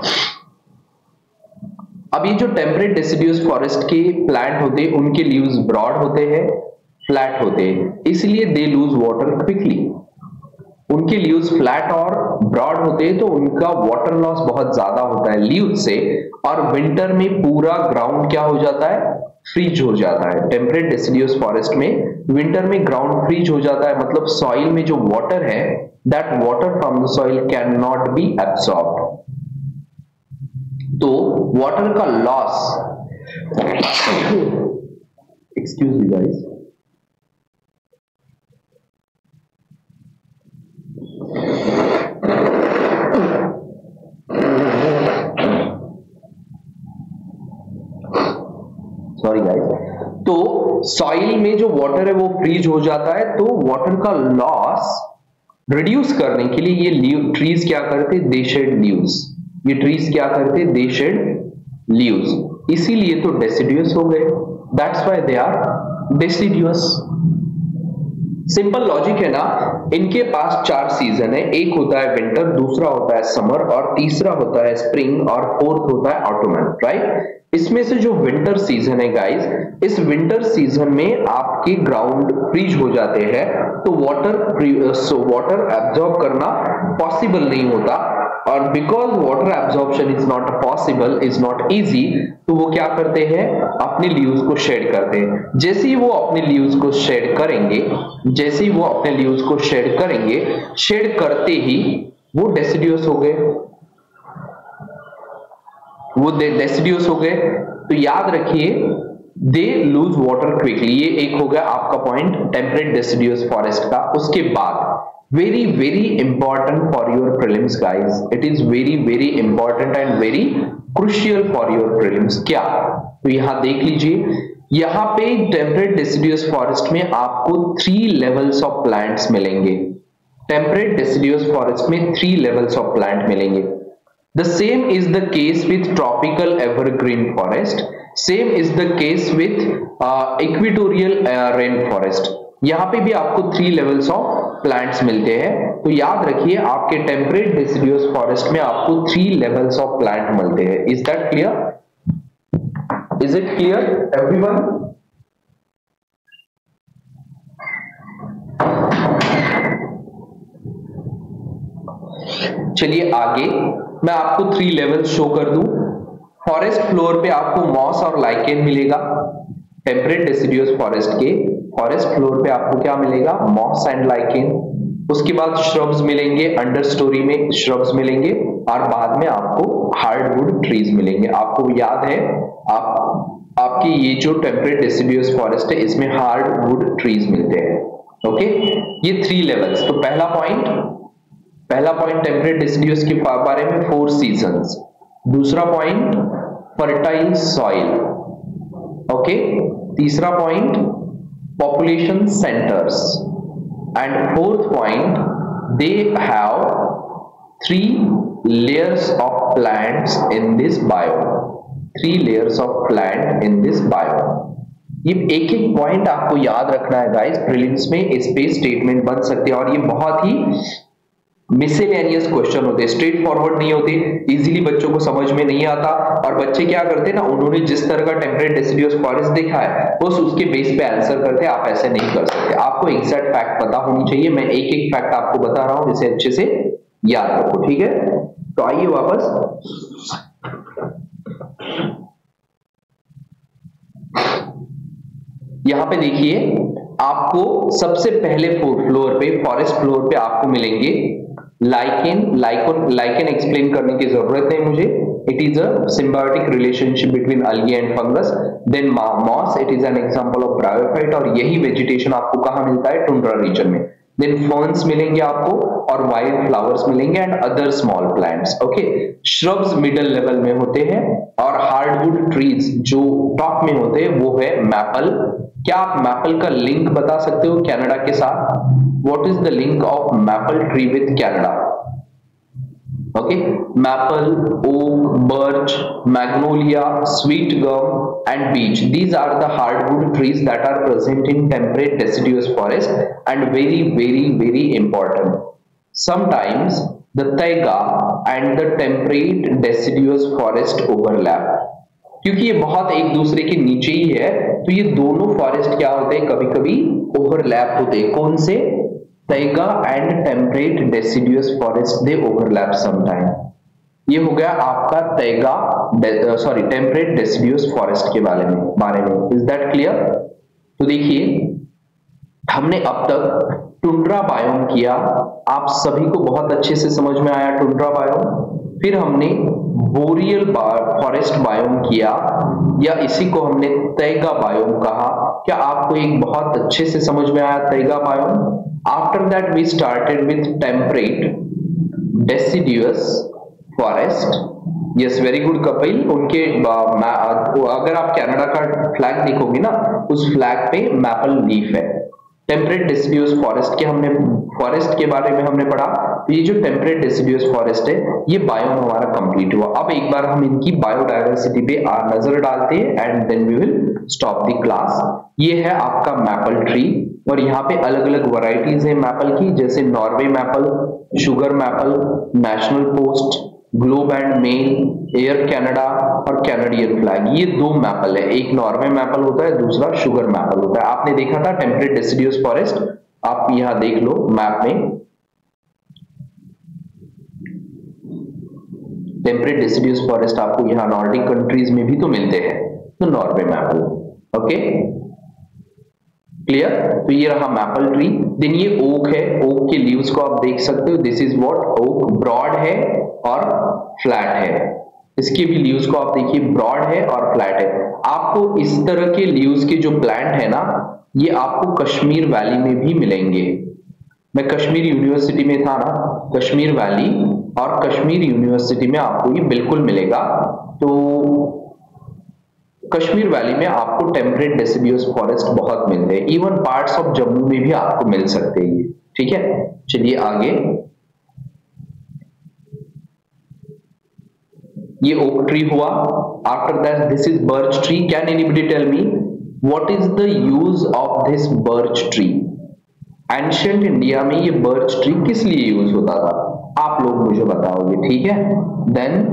अब ये जो टेम्परेट डेसिडियस फॉरेस्ट के प्लांट होते हैं उनके लीव्स ब्रॉड होते हैं, फ्लैट होते हैं, इसलिए दे लूज वाटर क्विकली। उनके लीव्स फ्लैट और ब्रॉड होते हैं तो उनका वाटर लॉस बहुत ज्यादा होता है लीव्स से, और विंटर में पूरा ग्राउंड क्या हो जाता है, फ्रीज हो जाता है। टेम्परेट डेसिडियस फॉरेस्ट में विंटर में ग्राउंड फ्रीज हो जाता है, मतलब सॉइल में जो वाटर है that water from the soil can not be absorbed. तो वाटर का loss, excuse me guys, sorry guys, तो सॉइल में जो वाटर है वो फ्रीज हो जाता है, तो वाटर का लॉस रिड्यूस करने के लिए ये लीव ट्रीज क्या करते, दे शेड लीव्स। ये ट्रीज क्या करते, दे शेड लीव्स, इसीलिए तो डेसिडियस हो गए, that's why they are deciduous. Simple logic है ना। इनके पास चार सीजन है, एक होता है विंटर, दूसरा होता है समर, और तीसरा होता है स्प्रिंग, और फोर्थ होता है ऑटोमन, राइट। इसमें से जो विंटर सीजन है गाइस, इस विंटर सीजन में आपके ग्राउंड फ्रीज हो जाते हैं, तो वाटर सो वाटर एब्जॉर्ब करना पॉसिबल नहीं होता, और because water absorption is not possible, is not easy, तो वो क्या करते हैं, अपने लीव्स को शेड करते हैं। जैसे ही वो अपने लीव्स को शेड करेंगे, जैसे ही वो अपने लीव्स को शेड करेंगे, शेड करते ही वो डेसिडियस हो गए, वो डेसिडियस हो गए। तो याद रखिए, दे लूज वाटर क्विकली, ये एक हो गया आपका पॉइंट टेम्परेट डेसिडियस फॉरेस्ट का। उसके बाद very very important for your prelims guys, it is very very important and very crucial for your prelims. क्या, तो यहां देख लीजिए, यहां पे टेम्परेट डेसिडियस फॉरेस्ट में आपको थ्री लेवल्स ऑफ प्लांट्स मिलेंगे। टेम्परेट डेसिडियस फॉरेस्ट में थ्री लेवल्स ऑफ प्लांट मिलेंगे। The same is the case with tropical evergreen forest. Same is the case with uh, equatorial uh, rainforest. यहाँ पे भी आपको थ्री लेवल्स ऑफ प्लांट्स मिलते हैं। तो याद रखिए, आपके टेम्परेट डेसिडियस फॉरेस्ट में आपको थ्री लेवल्स ऑफ प्लांट मिलते हैं। Is that clear? Is it clear everyone? चलिए आगे मैं आपको थ्री लेवल शो कर दूं। फॉरेस्ट फ्लोर पे आपको मॉस और लाइकेन मिलेगा। टेम्परेट डेसिडियस फॉरेस्ट के फॉरेस्ट फ्लोर पे आपको क्या मिलेगा, मॉस एंड लाइकेन। उसके बाद श्रब्स मिलेंगे, अंडर स्टोरी में श्रब्स मिलेंगे, और बाद में आपको हार्डवुड ट्रीज मिलेंगे। आपको याद है, आप आपकी ये जो टेम्परेट डेसिडियस फॉरेस्ट है इसमें हार्डवुड ट्रीज मिलते हैं। ओके, ये थ्री लेवल्स। तो पहला पॉइंट पहला पॉइंट टेम्परेट डेसिडियस के बारे में, फोर सीजन्स। दूसरा पॉइंट फर्टाइल सॉइल। ओके, तीसरा point population centres, and fourth point they have three layers of plants in this bio. Three layers of plant in this bio. ये एक एक पॉइंट आपको याद रखना है गाइस, प्रीलिम्स में इस पे स्टेटमेंट बन सकते हैं, और ये बहुत ही मिसलेनियस क्वेश्चन होते हैं, स्ट्रेट फॉरवर्ड नहीं होते, इजीली बच्चों को समझ में नहीं आता। और बच्चे क्या करते हैं ना, उन्होंने जिस तरह का टेम्परेट डेसिडियस फॉरेस्ट देखा है बस उसके बेस पे आंसर करते हैं। आप ऐसे नहीं कर सकते, आपको एग्जैक्ट फैक्ट पता होनी चाहिए। मैं एक एक फैक्ट आपको बता रहा हूं, जिसे अच्छे से याद रखो, ठीक है। तो आइए वापस, यहां पे देखिए, आपको सबसे पहले फ्लोर पे, फॉरेस्ट फ्लोर पे आपको मिलेंगे लाइकेन। लाइकोन लाइकेन एक्सप्लेन करने की जरूरत नहीं मुझे, it is a symbiotic relationship between algae and fungus. Then moss, it is an example of bryophyte, और यही वेजिटेशन आपको कहां मिलता है, टुंड्रा रीजन में। देन फर्न्स मिलेंगे आपको, और वाइल्ड फ्लावर्स मिलेंगे, and other small plants. Okay, shrubs middle level में होते हैं, और हार्डवुड ट्रीज जो टॉप में होते हैं वो है मैपल। क्या आप मैपल का लिंक बता सकते हो कनाडा के साथ? What is the link of maple tree with Canada? Okay, maple, oak, birch, magnolia, sweet gum and beech, these are the hardwood trees that are present in temperate deciduous forest, and very very very important, sometimes the taiga and the temperate deciduous forest overlap, क्योंकि ये बहुत एक दूसरे के नीचे ही है, तो ये दोनों फॉरेस्ट क्या होते हैं, कभी कभी ओवरलैप होते हैं। कौन से? taiga and temperate deciduous forest they overlap sometime. ये हो गया आपका taiga sorry temperate deciduous forest के बारे में बारे में इज दैट क्लियर? तो देखिए हमने अब तक टुंड्रा बायोम किया, आप सभी को बहुत अच्छे से समझ में आया टुंड्रा बायोम। फिर हमने बोरियल फॉरेस्ट बायोम किया या इसी को हमने तैगा बायोम कहा। क्या आपको एक बहुत अच्छे से समझ में आया taiga biome? After that we started with temperate deciduous forest. Yes very good Kapil. उनके अगर आप कनाडा का फ्लैग देखोगे ना उस फ्लैग पे मैपल लीफ है। टेम्परेट डेसिडियस फॉरेस्ट के हमने फॉरेस्ट के बारे में हमने पढ़ा। तो ये जो टेम्परेट डेसिडियस फॉरेस्ट है ये बायोम हमारा कंप्लीट हुआ। अब एक बार हम इनकी बायोडायवर्सिटी पे नजर डालते हैं and then we will stop the class. ये है आपका मैपल ट्री और यहाँ पे अलग अलग वैरायटीज है मैपल की, जैसे Norway maple, sugar maple, National Post, Globe and Mail, Air Canada और कैनेडियन फ्लैग। ये दो मैपल है, एक नॉर्वे मैपल होता है, दूसरा शुगर मैपल होता है। आपने देखा था टेम्परेट डेसिडियस फॉरेस्ट, आप यहां देख लो मैप में टेम्परेट डेसिडियस फॉरेस्ट आपको यहाँ नॉर्डिक कंट्रीज में भी तो मिलते हैं। तो नॉर्वे मैपल, ओके क्लियर। तो ये रहा मैपल ट्री। देन ये ओक है, ओक के लीव्स को आप देख सकते हो, this is what oak, broad है और फ्लैट है। इसके भी लीव्स को आप देखिए ब्रॉड है और फ्लैट है। आपको इस तरह के लीव्स के जो प्लांट है ना ये आपको कश्मीर वैली में भी मिलेंगे। मैं कश्मीर यूनिवर्सिटी में था ना, कश्मीर वैली और कश्मीर यूनिवर्सिटी में आपको ये बिल्कुल मिलेगा। तो कश्मीर वैली में आपको टेम्परेट डेसिडियस फॉरेस्ट बहुत मिलते हैं, इवन पार्ट्स ऑफ जम्मू में भी आपको मिल सकते हैं। ठीक है, चलिए आगे। ये ओक ट्री हुआ। After that this is birch tree. Can anybody tell me what is the use of this birch tree? Ancient India में ये बर्च ट्री किस लिए यूज होता था? आप लोग मुझे बताओगे, ठीक है। देन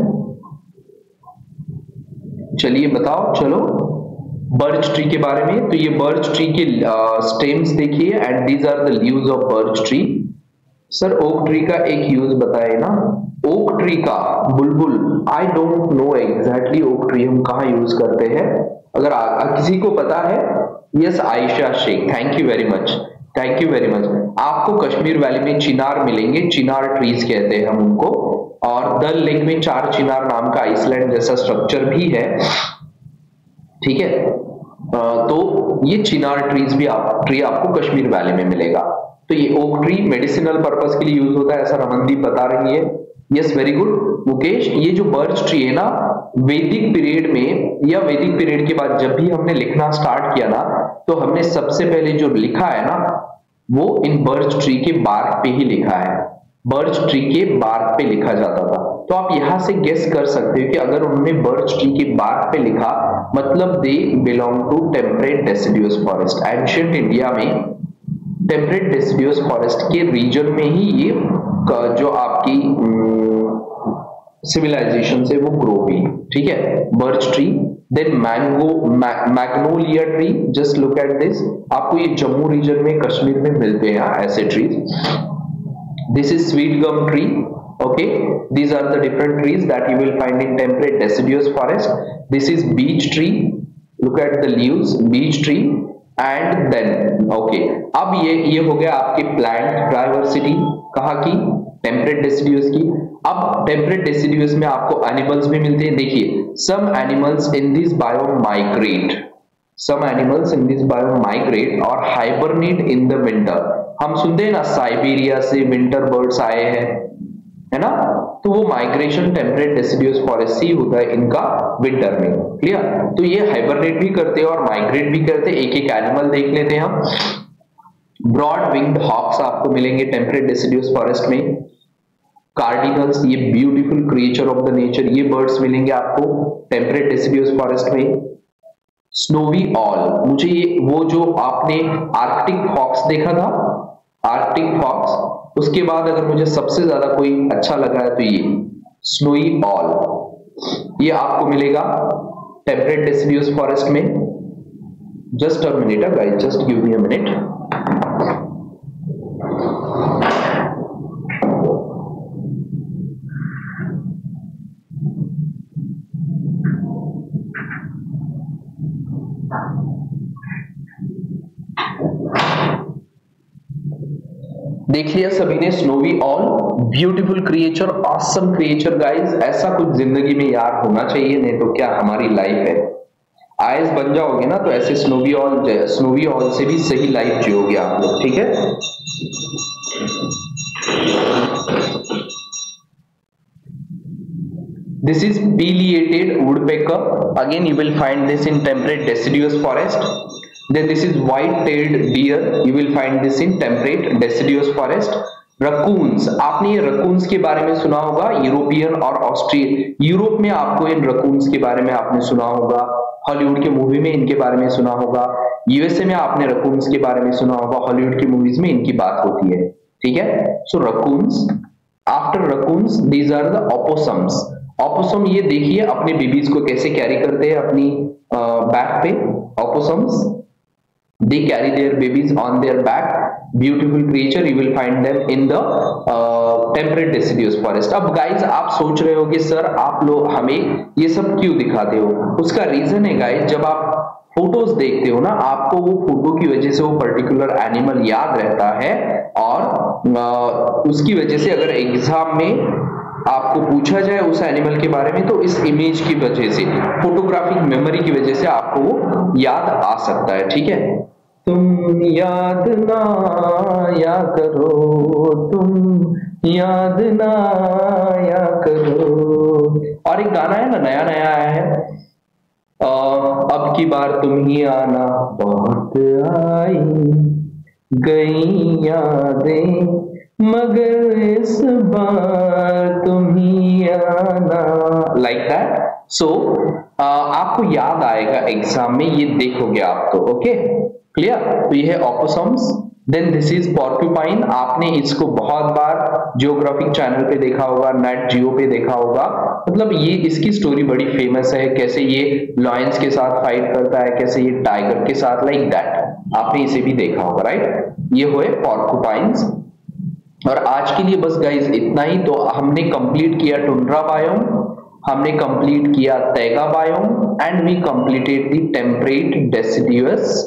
चलिए बताओ, चलो बर्च ट्री के बारे में। तो ये बर्च ट्री के स्टेम्स देखिए and these are the leaves of birch tree. Sir oak tree का एक यूज बताए ना, ओक ट्री का बुलबुल, I don't know exactly oak tree हम कहाँ यूज करते हैं। अगर आ, आ, किसी को पता है? Yes Ayesha Shaikh, thank you very much, thank you very much. आपको कश्मीर वैली में चिनार मिलेंगे, चिनार ट्रीज कहते हैं हम उनको। और दल लेक में चार चिनार नाम का आइसलैंड जैसा स्ट्रक्चर भी है, ठीक है। तो ये चिनार ट्रीज भी आप ट्री आपको कश्मीर वैली में मिलेगा। तो ये ओक ट्री मेडिसिनल पर्पस के लिए यूज होता है, ऐसा रमनदीप बता रही है। Yes very good Mukesh. ये जो बर्च ट्री है ना, वैदिक पीरियड में या वैदिक पीरियड के बाद जब भी हमने लिखना स्टार्ट किया ना, तो हमने सबसे पहले जो लिखा है ना वो इन बर्च ट्री के बार्क पे ही लिखा है, बर्च ट्री के बार्क पे लिखा जाता था। तो आप यहां से गेस कर सकते हो कि अगर उन्होंने बर्च ट्री के बार्क पे लिखा मतलब they belong to temperate deciduous forest. Ancient India में टेम्परेट डेसिडियस फॉरेस्ट के रीजन में ही ये जो आपकी सिविलाइजेशन से वो ग्रो हुई, ठीक है। Birch tree, then mango magnolia tree, just look at this. आपको ये जम्मू रीजन में कश्मीर में मिलते हैं ऐसे trees. This is sweet gum tree. Okay, these are the different trees that you will find in temperate deciduous forest. This is beech tree. Look at the leaves, beech tree. And then, okay, अब ये ये हो गया आपके plant diversity कहाँ की? temperate deciduous की। अब temperate deciduous में आपको animals भी मिलते हैं। देखिए, some animals in this biome migrate. Some animals in this biome migrate or hibernate in the winter. हम सुनते हैं ना साइबेरिया से विंटर बर्ड्स आए हैं, है ना। तो वो माइग्रेशन टेम्परेट डेसिडियस फॉरेस्ट से होता है इनका विंटर में, क्लियर। तो ये हाइबरनेट भी करते हैं और माइग्रेट भी करते हैं। एक एक एनिमल देख लेते हैं हम। ब्रॉड विंग्ड हॉक्स आपको मिलेंगे टेम्परेट डेसिडियस फॉरेस्ट में। कार्डिनल्स, ये beautiful creature of the nature, ये बर्ड्स मिलेंगे आपको टेम्परेट डेसिडियस फॉरेस्ट में। स्नोवी ऑल, मुझे ये वो जो आपने आर्कटिक फॉक्स देखा था, आर्कटिक फॉक्स, उसके बाद अगर मुझे सबसे ज्यादा कोई अच्छा लगा है तो ये स्नोई ऑल, ये आपको मिलेगा टेम्परेट डेसिडियस फॉरेस्ट में। Just a minute guys, just give me a minute. देख लिया सभी ने, snowy owl, beautiful creature, awesome creature guys, ऐसा कुछ जिंदगी में यार होना चाहिए, नहीं तो क्या हमारी लाइफ है। आईएएस बन जाओगे ना तो ऐसे स्नोवी ऑल स्नोवी ऑल से भी सही लाइफ जियोगे आप लोग, ठीक है। This is pileated woodpecker. Again, you will find this in temperate deciduous forest. Then this is white-tailed deer. You will find this in temperate deciduous forest. रकून्स, आपने ये रकून्स के बारे में सुना होगा, यूरोपियन और ऑस्ट्रियन, यूरोप में आपको इन रकून्स के बारे में आपने सुना होगा, हॉलीवुड के मूवी में इनके बारे में सुना होगा, यूएसए में आपने रकून्स के बारे में सुना होगा, हॉलीवुड की मूवीज में इनकी बात होती है, ठीक है। So raccoons, after raccoons these are the opossums. Opossum ये देखिए अपने बेबीज को कैसे कैरी करते हैं अपनी बैक पे, opossums they carry their babies on their back, beautiful creature, you will find them in the temperate deciduous forest. अब गाइज आप सोच रहे होगे सर आप लोग हमें ये सब क्यों दिखाते हो, उसका रीजन है गाइज, जब आप फोटोज देखते हो ना आपको वो फोटो की वजह से वो पर्टिकुलर एनिमल याद रहता है, और आ, उसकी वजह से अगर एग्जाम में आपको पूछा जाए उस एनिमल के बारे में तो इस इमेज की वजह से, फोटोग्राफिक मेमोरी की वजह से आपको वो याद आ सकता है, ठीक है। तुम याद ना या करो, तुम याद ना या करो। और एक गाना है ना, नया नया आया है, आ, अब की बार तुम ही आना, बहुत आई गई यादें मगर इस बार तुम ही आना, लाइक दैट। सो आपको याद आएगा एग्जाम में, ये देखोगे आप तो, ओके क्लियर। तो ये है opossums. Then this is porcupine, आपने इसको बहुत बार जियोग्राफिक चैनल पे देखा होगा, नेट जियो पे देखा होगा, मतलब ये इसकी स्टोरी बड़ी फेमस है, कैसे ये लॉयंस के साथ फाइट करता है, कैसे ये टाइगर के साथ, लाइक दैट आपने इसे भी देखा होगा, राइट। ये हुए पोर्क्यूपाइन्स। और आज के लिए बस गाइज इतना ही। तो हमने कंप्लीट किया टुंड्रा बायोम, हमने कंप्लीट किया taiga biome, and we completed the temperate deciduous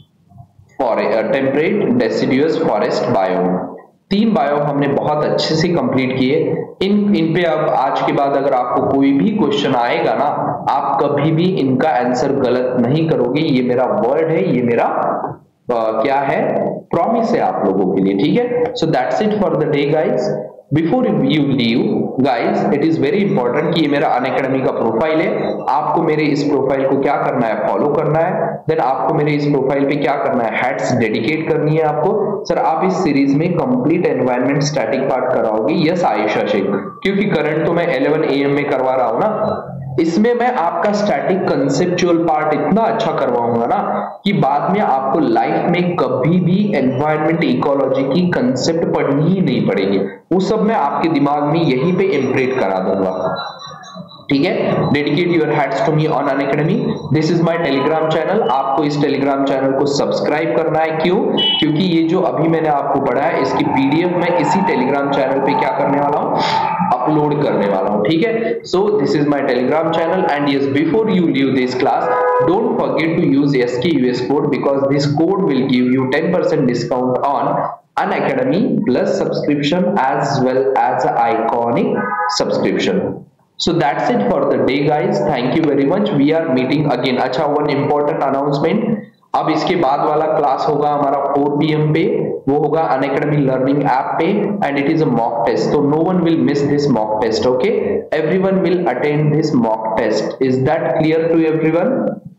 temperate deciduous forest biome. तीन बायोम हमने बहुत अच्छे से कंप्लीट किए। इन इन पे अब आज के बाद अगर आपको कोई भी क्वेश्चन आएगा ना, आप कभी भी इनका आंसर गलत नहीं करोगे, ये मेरा वर्ड है, ये मेरा Uh, क्या है, प्रॉमिस है आप लोगों के लिए, ठीक है। So that's it for the day guys. Before you leave guys, it is very important कि ये मेरा अनअकैडमी का प्रोफाइल है, आपको मेरे इस प्रोफाइल को क्या करना है, फॉलो करना है। देन आपको मेरे इस प्रोफाइल पे क्या करना है, हैट्स डेडिकेट करनी है आपको। सर आप इस सीरीज में कंप्लीट एनवायरनमेंट स्टैटिक पार्ट कराओगे, यस आयशा शेख, क्योंकि करंट तो मैं इलेवन ए एम में करवा रहा हूं ना, इसमें मैं आपका स्टैटिक कंसेप्चुअल पार्ट इतना अच्छा करवाऊंगा ना कि बाद में आपको लाइफ में कभी भी एनवायरनमेंट इकोलॉजी की कंसेप्ट पढ़नी ही नहीं पड़ेगी, वो सब मैं आपके दिमाग में यहीं पे इम्प्रिंट करा दूंगा, ठीक है। Dedicate your hats to me on Unacademy. This is my Telegram channel, आपको इस टेलीग्राम चैनल को सब्सक्राइब करना है, क्यों, क्योंकि ये जो अभी मैंने आपको पढ़ाया इसकी पीडीएफ मैं इसी टेलीग्राम चैनल पे क्या करने वाला हूँ, अपलोड करने वाला हूँ, ठीक है। So this is my Telegram channel, and yes before you leave this class don't forget to use SKUS code, because this code will give you ten percent discount on Unacademy plus subscription as well as a iconic subscription. So that's it for the day guys, thank you very much, we are meeting again। अच्छा, one important announcement, अब इसके बाद वाला क्लास होगा हमारा फोर पी एम पे, वो होगा अनअकैडमी लर्निंग ऐप पे, and it is a mock test, तो no one will miss this mock test, okay, everyone will attend this mock test. Is that clear to everyone?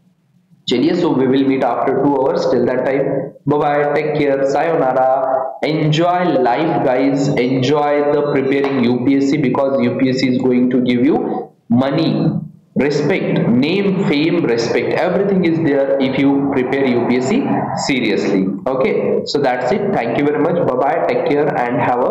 चलिए, so we will meet after two hours, till that time bye bye, take care, sayonara, enjoy life guys, enjoy the preparing U P S C, because U P S C is going to give you money, respect, name, fame, respect, everything is there if you prepare U P S C seriously, okay। So that's it, thank you very much, bye bye, take care and have a